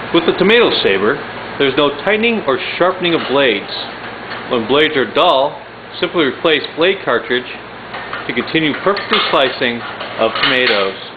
With the Tomato Saber, there is no tightening or sharpening of blades. When blades are dull, simply replace blade cartridge to continue perfectly slicing of tomatoes.